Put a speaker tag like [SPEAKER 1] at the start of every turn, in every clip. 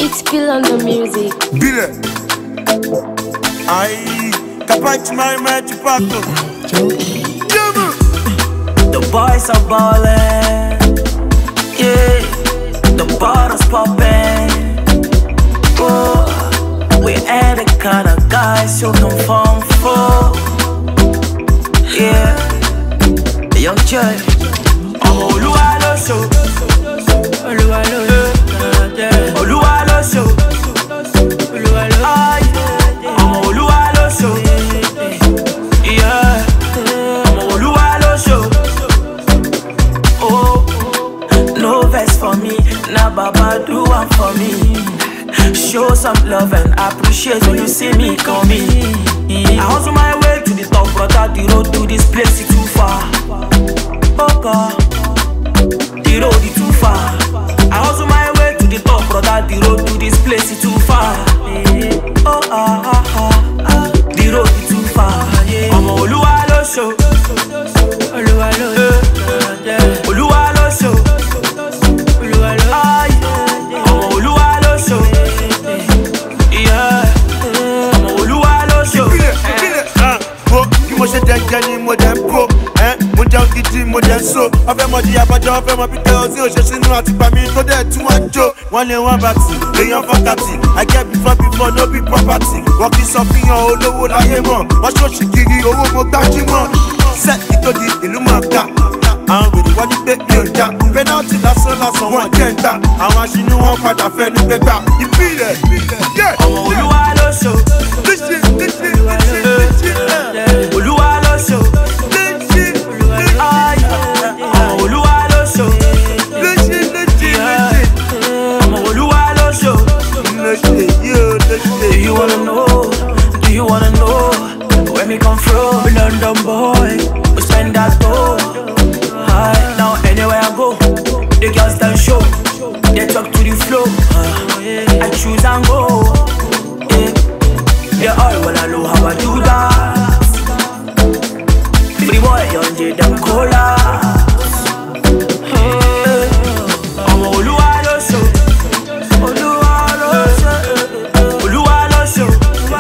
[SPEAKER 1] Spill on the music.
[SPEAKER 2] Bile. Aïe, capace mai metti patto.
[SPEAKER 3] The boys are ballin', yeah. The bottles poppin'. Oh, we ain't the kind of guys you can fall for. Yeah, Young Joy. I'm Oluwa lo show. Oluwa lo show. Oluwa lo show. Oluwa lo show. I'm Oluwa lo show. Yeah, I'm Oluwa lo show. Oh, no vex for me, now Baba do one for me. Show some love and appreciate when you see me coming. I hustle my way to the top, brother. The road to this place is too far. Oh God, the road is too far. I hustle my way to the top, brother. The road to this place is too far. Oh the road is too far. I'm Oluwa lo show. Oluwa lo show. Oluwa lo show. Oluwa lo show. I'm Oluwa lo show. Yeah, I'm Oluwa lo show.
[SPEAKER 2] Mo ṣe jẹjẹ ni mo jẹ ń kó, mo jẹun gidi mo jẹ ń so. Ọfẹ́ mọ di abájọ, ọfẹ́ mọ bí tẹ́lọ̀ sí òṣè sínú àtìpá mi tó dẹ̀ tí wọ́n ń jó. Wọ́n lé wọ́n bá tì, èèyàn fọ́kàtì. I get before no be property. Wọ́n kì í sọ fihàn olówó láyé mọ̀. Wọ́n ṣòṣì kiri owó mo gbájúmọ̀. Sẹ́ẹ̀kì tó di ìlú mọ̀ ká. Àwọn wèrè wọ́n ní pé mi ò já. Pẹ́nàtì lásán wọn jẹ́ ń ta. Àwọn aṣínú wọn padà fẹ́ ní gbẹgbà. Ìbílẹ̀,
[SPEAKER 3] ọmọ Olúwa ló ṣó. Olúwa ló ṣó. Ọmọ Olúwa ló ṣó. Ọmọ Olúwa ló ṣó. Do you wanna know? Do you wanna know where me come from? London boy, we spend that dough. Now anywhere I go, the girls don't show. They talk to the flow. I choose and go. Yeah. They all wanna know how I do that. Free boy, young J, them cola. I'm Oluwa lo show. Oluwa lo show. Oluwa lo show.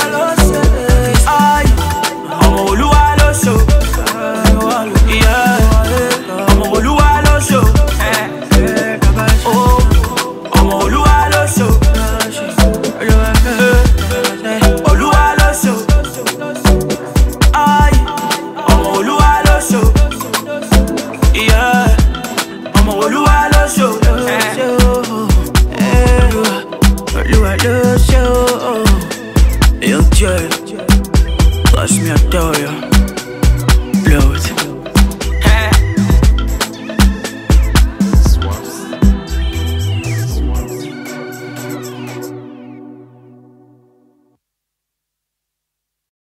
[SPEAKER 3] Aye, I'm Oluwa lo show. Yeah, I'm Oluwa lo show. Oh, I'm Oluwa lo show. Oluwa lo show. Aye, I'm Oluwa lo show. Yeah, I'm Oluwa lo show. Oluwa lo show. Young Joy, bless me, I tell you, blow it.